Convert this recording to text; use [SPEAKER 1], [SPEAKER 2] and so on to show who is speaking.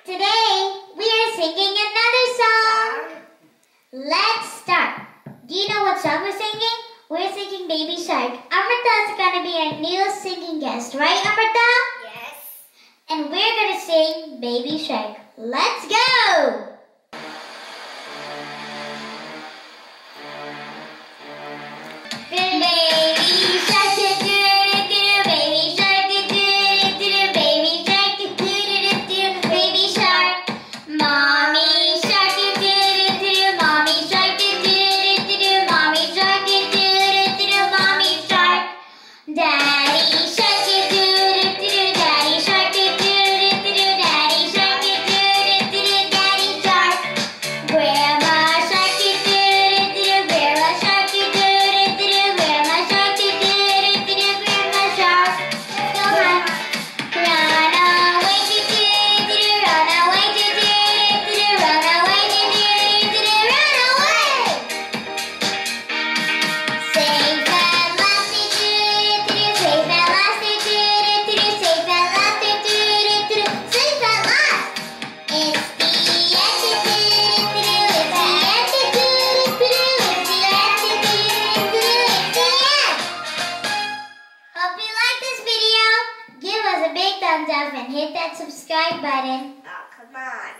[SPEAKER 1] Today we are singing another song. Let's start. Do you know what song we're singing? We're singing Baby Shark. Amrita is going to be our new singing guest, right Amrita?
[SPEAKER 2] Yes.
[SPEAKER 1] And we're going to sing Baby Shark. Let's go! Baby shark, do-do-do-do, baby shark, do-do-do-do, baby shark, do-do-do-do, baby shark. Mommy shark, do-do-do-do, mommy shark, do-do-do-do, mommy shark, do-do-do-do, mommy shark. Daddy shark, do-do-do-do, daddy shark, do-do-do-do, daddy shark, do-do-do-do, daddy shark. Grandma shark, do-do-do-do, grandma shark, do-do-do-do, grandma shark, do-do-do-do, grandma shark. Come on. Run away, do-do-do-do, run away, do-do-do-do, run away, do-do-do-do, run away. Safe at last, do-do-do-do, safe at last, do-do-do-do, safe at last, do-do-do-do, safe at last. It's the end, do-do-do-do, it's the end, do-do-do-do, it's the end, do-do-do-do, it's the end. Hope you like this video. Give us a big thumbs up and hit that subscribe button.
[SPEAKER 2] Oh, come on.